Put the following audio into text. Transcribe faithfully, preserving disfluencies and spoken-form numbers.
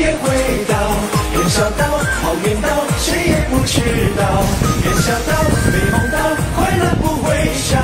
也会到。元宵到，好运到，谁也不知道。元宵到，美梦到，快乐不会少。